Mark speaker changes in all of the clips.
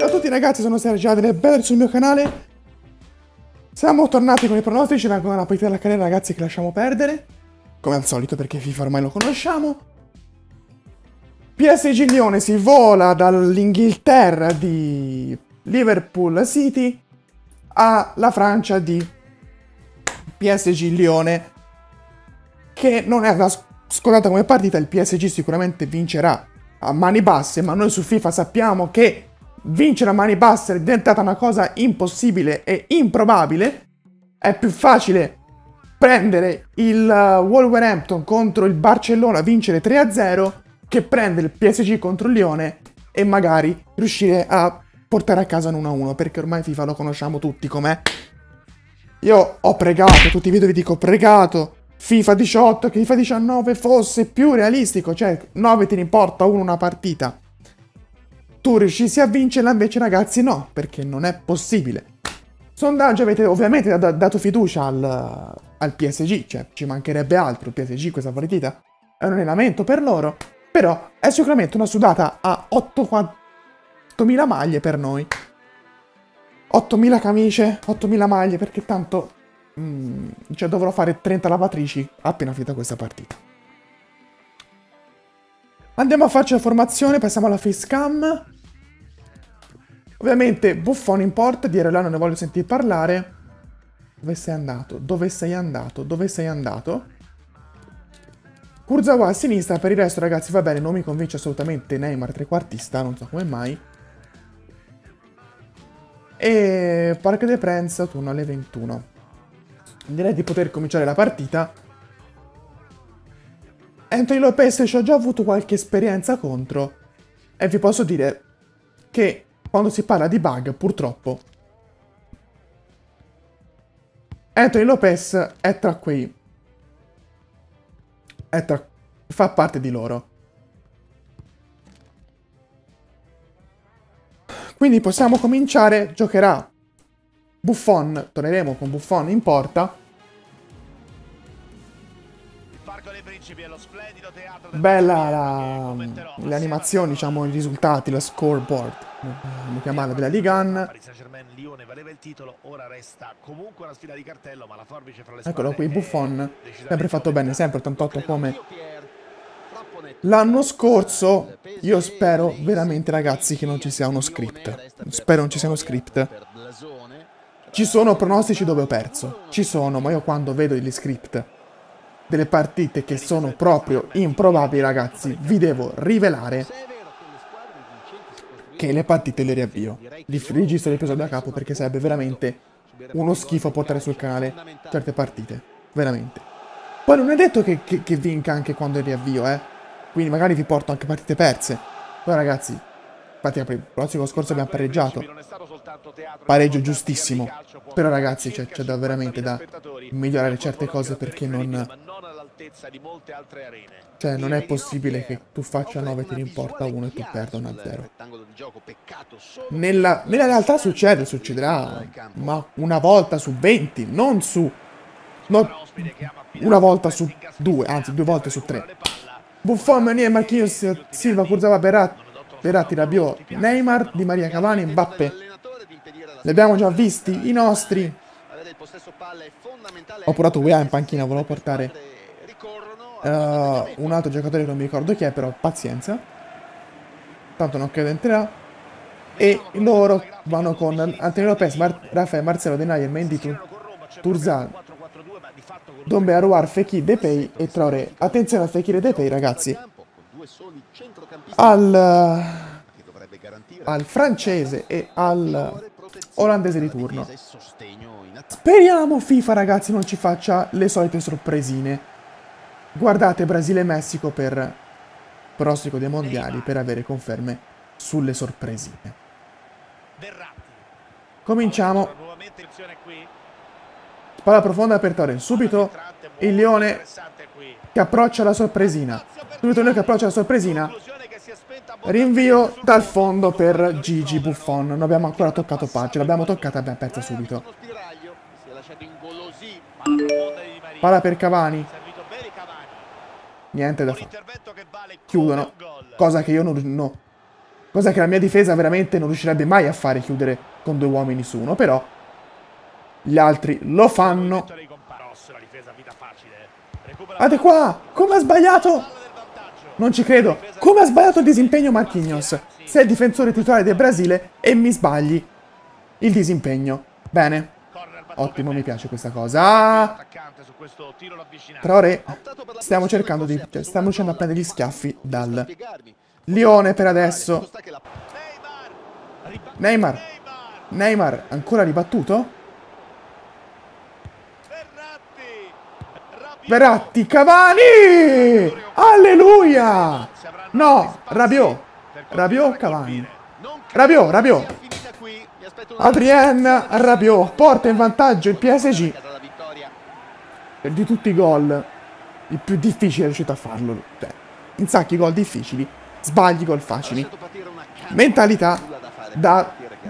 Speaker 1: Ciao a tutti ragazzi, sono Sergio delle Belle sul mio canale. Siamo tornati con i pronostici, vengono una partita della carriera ragazzi che lasciamo perdere. Come al solito perché FIFA ormai lo conosciamo. PSG Lione si vola dall'Inghilterra di Liverpool City alla Francia di PSG Lione, che non è scontata come partita. Il PSG sicuramente vincerà a mani basse, ma noi su FIFA sappiamo che vincere a mani basse è diventata una cosa impossibile e improbabile. È più facile prendere il Wolverhampton contro il Barcellona, vincere 3-0, che prendere il PSG contro il Lione e magari riuscire a portare a casa un 1-1, perché ormai FIFA lo conosciamo tutti com'è. Io ho pregato, tutti i video vi dico ho pregato FIFA 18, che FIFA 19 fosse più realistico, cioè 9 te ne importa una partita. Tu riuscissi a vincerla, invece ragazzi no, perché non è possibile. Sondaggio, avete ovviamente dato fiducia al PSG, cioè ci mancherebbe altro. Il PSG questa partita è un allenamento per loro, però è sicuramente una sudata a 8.000 maglie per noi. 8.000 camicie, 8.000 maglie, perché tanto cioè dovrò fare 30 lavatrici appena finita questa partita. Andiamo a farci la formazione, passiamo alla facecam. Ovviamente Buffon in porta, di Areola non ne voglio sentire parlare. Dove sei andato? Dove sei andato? Dove sei andato? Kurzawa a sinistra, per il resto ragazzi va bene, non mi convince assolutamente Neymar trequartista, non so come mai. E Parc des Princes, turno alle 21. Direi di poter cominciare la partita. Anthony Lopez ci ho già avuto qualche esperienza contro e vi posso dire che quando si parla di bug, purtroppo, Anthony Lopez è tra quei... fa parte di loro. Quindi possiamo cominciare, giocherà Buffon, torneremo con Buffon in porta. Bella le animazioni, diciamo, i risultati, la scoreboard, come chiamarla, della Ligue 1. Eccolo qui, Buffon, sempre fatto bene, sempre 88 come l'anno scorso. Io spero veramente ragazzi che non ci sia uno script. Spero non ci sia uno script. Ci sono pronostici dove ho perso, ci sono, ma io quando vedo gli script delle partite che sono proprio improbabili ragazzi, vi devo rivelare che le partite le riavvio. Registro l'episodio da capo perché sarebbe veramente uno schifo portare sul canale certe partite, veramente. Poi non è detto che vinca anche quando le riavvio, quindi magari vi porto anche partite perse. Poi ragazzi, infatti il prossimo scorso abbiamo pareggiato. Pareggio giustissimo. Però ragazzi c'è veramente da migliorare certe cose, perché non... cioè non è possibile che tu faccia 9 tiri in porta 1 e tu perda 1-0. Nella realtà succederà, ma una volta su 20, non su... una volta su 2, anzi 2 volte su 3. Buffon, Meunier, Marquinhos, Silva, Kurzawa, Verratti, Rabiot, Neymar, Di Maria, Cavani, Mbappé. Li abbiamo già visti i nostri. Ho portato Weah in panchina, volevo portare un altro giocatore che non mi ricordo chi è, però pazienza. Tanto non credo entrerà. E loro vanno con Antonio Lopez, Rafael, Marcelo, Denayer, Mendy, Turzan, Dombe, Arouar, Fekir, Depay e Traoré. Attenzione a Fekir e Depay ragazzi. Al francese e al olandese di turno. Speriamo FIFA ragazzi non ci faccia le solite sorpresine. Guardate Brasile e Messico per pronostico dei mondiali, per avere conferme sulle sorpresine. Cominciamo. Palla profonda per Torre. Subito il Lione che approccia la sorpresina. Subito il Lione che approccia la sorpresina. Rinvio dal fondo per Gigi Buffon. Non abbiamo ancora toccato Pacci. L'abbiamo toccata e abbiamo perso subito. Palla per Cavani. Niente da fare. Chiudono. Cosa che io non Cosa che la mia difesa veramente non riuscirebbe mai a fare, chiudere con 2 uomini su 1, però gli altri lo fanno. Guardate qua, come ha sbagliato! Non ci credo, come ha sbagliato il disimpegno Marquinhos. Sei il difensore titolare del Brasile e mi sbagli il disimpegno. Bene, ottimo, mi piace questa cosa. Traoré, stiamo cercando di... stiamo riuscendo a prendere gli schiaffi dal Lione per adesso. Neymar, ancora ribattuto? Verratti, Cavani! Alleluia! No, Rabiot, Cavani. Rabiot. Adrien, Rabiot. Porta in vantaggio il PSG. Di tutti i gol, il più difficile è riuscito a farlo. Cioè, insacchi gol difficili, sbagli gol facili. Mentalità da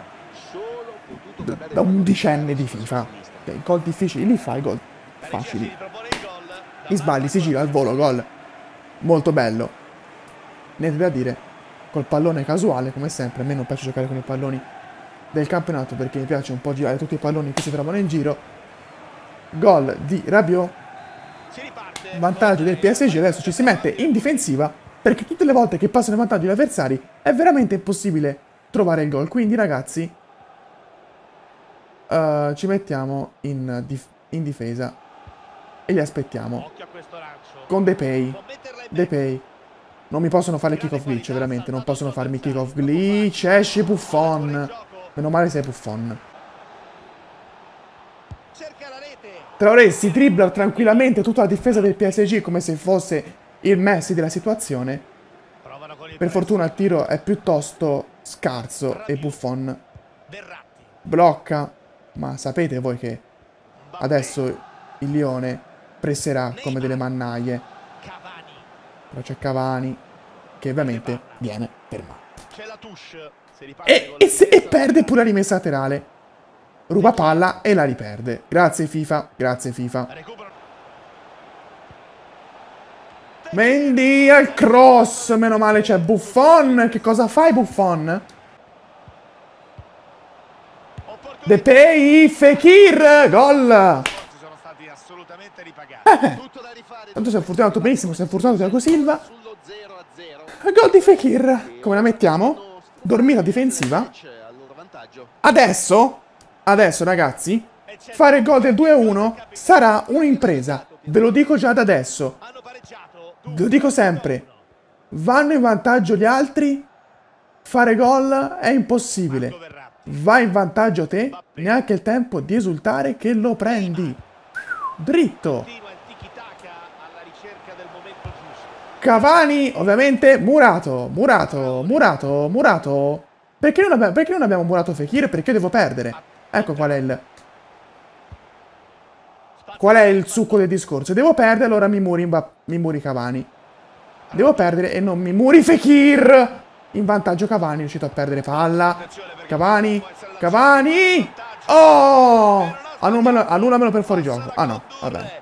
Speaker 1: undicenne di FIFA. Okay, gol difficili, li fai gol facili. Gli sbagli, si gira al volo, gol. Molto bello. Niente da dire. Col pallone casuale, come sempre. A me non piace giocare con i palloni del campionato perché mi piace un po' girare tutti i palloni che si trovano in giro. Gol di Rabiot. Vantaggio del PSG. Adesso ci si mette in difensiva perché tutte le volte che passano in vantaggio gli avversari è veramente impossibile trovare il gol. Quindi ragazzi ci mettiamo in difesa e li aspettiamo con Depay. Non mi possono fare kick off glitch, veramente non possono farmi kick off glitch. Esce Buffon, meno male sei Buffon. Traoré si dribbla tranquillamente tutta la difesa del PSG come se fosse il Messi della situazione. Per fortuna il tiro è piuttosto scarso e Buffon blocca. Ma sapete voi che adesso il Lione presserà come delle mannaie. Però c'è Cavani che ovviamente viene fermato. E perde pure la rimessa laterale. Ruba palla e la riperde. Grazie FIFA, grazie FIFA. Mendy al cross, meno male c'è Buffon. Che cosa fai Buffon? Depay, Fekir, gol! Tanto si è fortunato benissimo, si è fortunato Thiago Silva. Gol di Fekir. Come la mettiamo? Dormita difensiva. Adesso ragazzi, fare il gol del 2-1 sarà un'impresa. Ve lo dico già da adesso. Ve lo dico sempre. Vanno in vantaggio gli altri. Fare gol è impossibile. Vai in vantaggio te. Neanche il tempo di esultare che lo prendi. Dritto. Cavani, ovviamente, Murato. Perché non abbiamo Murato Fekir? Perché devo perdere? Ecco qual è il succo del discorso. Devo perdere, allora mi muri Cavani. Devo perdere e non mi muri Fekir. In vantaggio Cavani, è riuscito a perdere palla. Cavani. Oh! Annullamelo per fuorigioco. Ah no, va bene.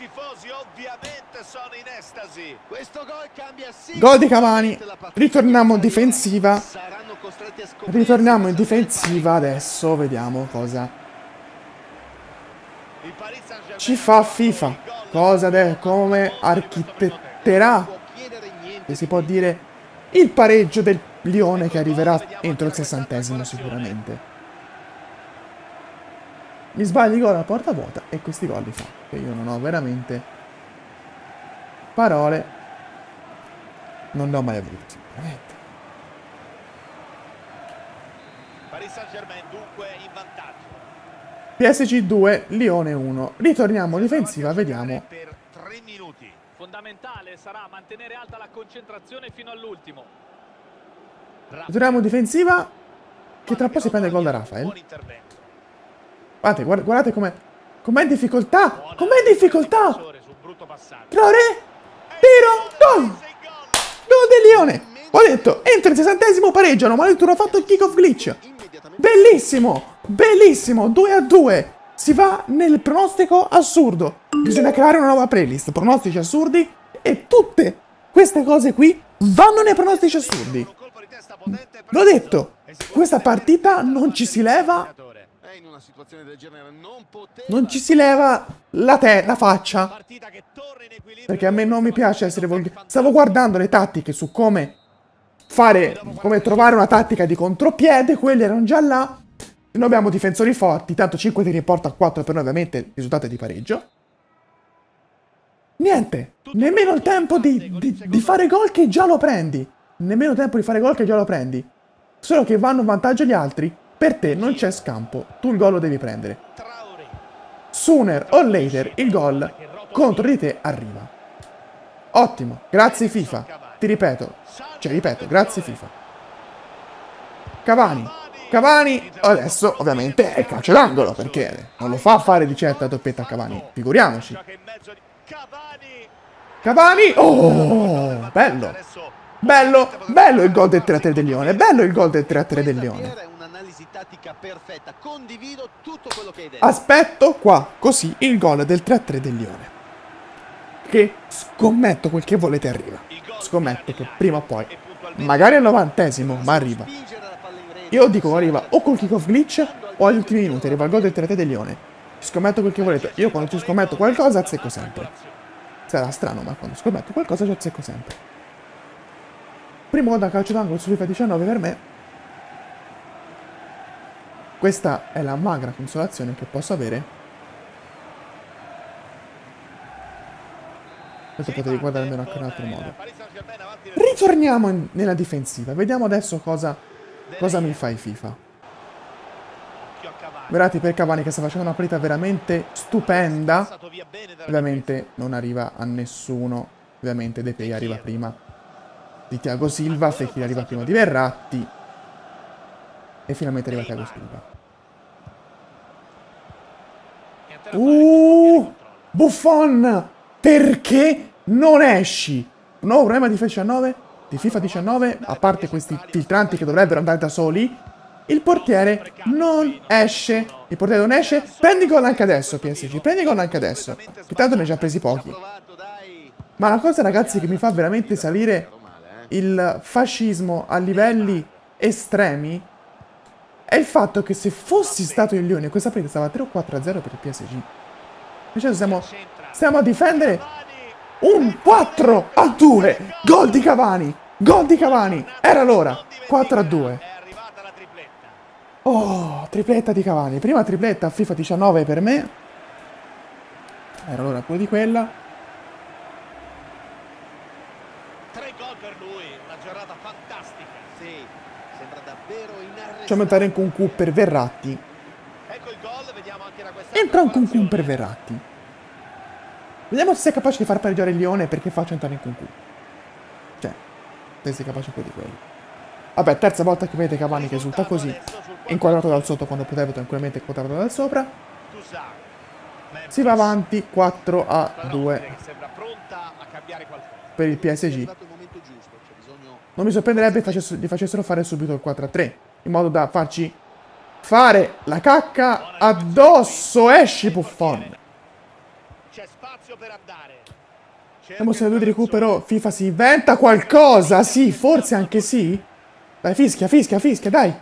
Speaker 1: Gol di Cavani. Ritorniamo in difensiva. Adesso. Vediamo cosa ci fa FIFA. Come architetterà, se si può dire, il pareggio del Lione che arriverà entro il 60° sicuramente. Mi sbagli gol a porta vuota e questi gol li fa. Che io non ho veramente parole. Non ne ho mai avuto, sicuramente. Paris Saint-Germain dunque in vantaggio. PSG 2, Lione 1. Ritorniamo difensiva, vediamo.
Speaker 2: Per 3 minuti. Fondamentale sarà mantenere alta la concentrazione fino all'ultimo.
Speaker 1: Ritorniamo difensiva, che tra un po' si prende il gol da Rafael. Guardate com'è in difficoltà. Traoré, tiro, gol del Lione. Ho detto, entro il 60° pareggiano, ma addirittura ho fatto il kick off glitch. Bellissimo, 2-2. Si va nel pronostico assurdo. Bisogna creare una nuova playlist, pronostici assurdi, e tutte queste cose qui vanno nei pronostici assurdi. L'ho detto, questa partita non ci si leva. Non ci si leva la faccia. Perché a me non mi piace essere volgare. Stavo guardando le tattiche su come trovare una tattica di contropiede. Quelle erano già là. Noi abbiamo difensori forti. Tanto 5 tiri in porta a 4 per noi ovviamente il risultato è di pareggio. Niente. Nemmeno il tempo di fare gol che già lo prendi. Nemmeno tempo di fare gol che già lo prendi. Solo che vanno in vantaggio gli altri. Per te non c'è scampo. Tu il gol lo devi prendere. Sooner or later il gol contro di te arriva. Ottimo. Grazie FIFA. Ti ripeto. Grazie FIFA. Cavani. Adesso ovviamente è calcio d'angolo. Perché non lo fa fare di certa doppietta a Cavani. Figuriamoci. Cavani. Oh, bello il gol del 3-3 del Lione. Bello il gol del 3-3 del Lione. Aspetto qua, così, il gol del 3-3 del Lione. Che scommetto quel che volete arriva. Scommetto che prima o poi, magari al 90esimo, ma arriva. Io dico arriva o col kick-off glitch o agli ultimi minuti arriva il gol del 3-3 del Lione. Scommetto quel che volete. Io quando ci scommetto qualcosa azzecco sempre. Sarà strano, ma quando scommetto qualcosa ci azzecco sempre. Primo gol da calcio d'angolo su FIFA 19 per me. Questa è la magra consolazione che posso avere. Questo potevi guardare almeno anche in un altro modo. Ritorniamo nella difensiva. Vediamo adesso cosa mi fai FIFA. Verratti per Cavani che sta facendo una partita veramente stupenda. Ovviamente non arriva a nessuno. Ovviamente De Gea arriva prima di Thiago Silva. Fekir arriva prima di Verratti. E finalmente arriva Thiago Silva. Buffon! Perché non esci? Nuovo problema di FIFA 19, a parte questi filtranti che dovrebbero andare da soli. Il portiere non esce. Prendi gol anche adesso, PSG. Prendi gol anche adesso. Che tanto ne hai già presi pochi. Ma la cosa, ragazzi, che mi fa veramente salire il fascismo a livelli estremi è il fatto che se fossi stato il Lione questa partita stava 3 o 4-0 per il PSG. Invece stiamo a difendere un 4-2. Gol di Cavani. Era l'ora. 4-2. Oh, tripletta di Cavani. Prima tripletta a FIFA 19 per me. Era l'ora pure di quella.
Speaker 2: 3 gol per lui, una giornata fantastica. Sì, sembra davvero inarrestabile.
Speaker 1: Facciamo entrare in Nkunku per Verratti.
Speaker 2: Ecco il gol, vediamo anche da questa.
Speaker 1: Entra un Nkunku per Verratti. Vediamo se sei capace di far pareggiare il Lione perché faccio entrare in Nkunku. Cioè, se sei capace poi di quello. Vabbè, terza volta che vedete Cavani che risulta così. Inquadrato dal sotto quando potevo tranquillamente inquadrato dal sopra. Si va avanti 4-2 per il PSG. Non mi sorprenderebbe gli facessero fare subito il 4-3 in modo da farci fare la cacca addosso. Esci Buffon.
Speaker 2: C'è spazio per andare.
Speaker 1: Vediamo se lui di recupero FIFA si inventa qualcosa. Sì, forse anche sì. Dai, fischia, dai.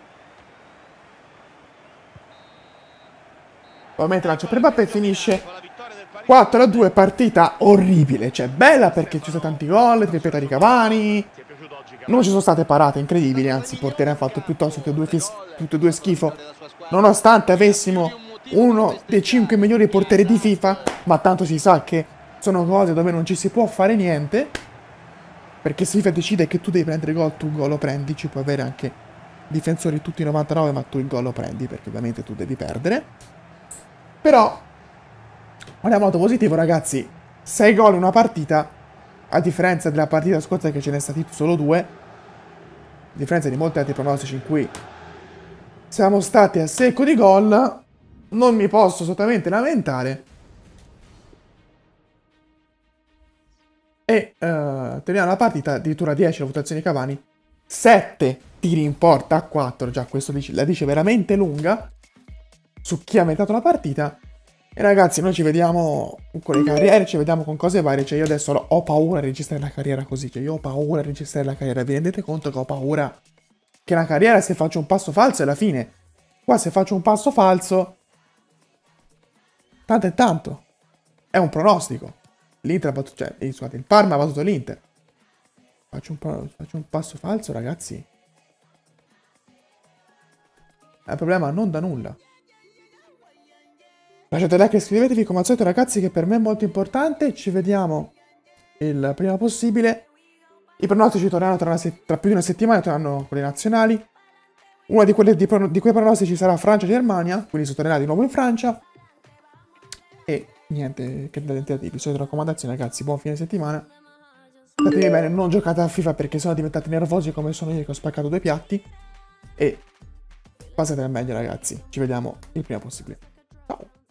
Speaker 1: Ovviamente lancio per Mbappé, finisce 4-2, partita orribile. Cioè, bella perché ci sono tanti gol, tripletta di Cavani. Non ci sono state parate incredibili, anzi il portiere ha fatto piuttosto tutti e due schifo. Nonostante avessimo uno dei 5 migliori portieri di FIFA, ma tanto si sa che sono cose dove non ci si può fare niente. Perché se FIFA decide che tu devi prendere gol, tu il gol lo prendi. Ci puoi avere anche difensori tutti 99, ma tu il gol lo prendi perché ovviamente tu devi perdere. Però, andiamo lato positivo, ragazzi. 6 gol in una partita, a differenza della partita scorsa che ce ne stati solo 2. A differenza di molti altri pronostici in cui siamo stati a secco di gol, non mi posso assolutamente lamentare. E teniamo la partita addirittura 10 la votazione di Cavani, 7 tiri in porta a 4. Già questo la dice veramente lunga su chi ha meritato la partita. E ragazzi, noi ci vediamo con le carriere, ci vediamo con cose varie. Cioè io adesso ho paura di registrare la carriera così. Cioè io ho paura di registrare la carriera. Vi rendete conto che ho paura che è una carriera se faccio un passo falso è la fine. Qua se faccio un passo falso, tanto è tanto. È un pronostico. L'Inter ha battuto, cioè, scusate, il Parma ha battuto l'Inter. Faccio un passo falso, ragazzi. È un problema non da nulla. Lasciate like e iscrivetevi come al solito, ragazzi, che per me è molto importante. Ci vediamo il prima possibile. I pronostici torneranno tra più di una settimana, torneranno quelli nazionali. Uno di quei pronostici sarà Francia-Germania, quindi si tornerà di nuovo in Francia. E niente, che da tentativi. Solite raccomandazioni, ragazzi, buon fine settimana. Statevi bene, non giocate a FIFA perché sono diventati nervosi come sono io che ho spaccato 2 piatti. E passate al meglio, ragazzi. Ci vediamo il prima possibile. Ciao!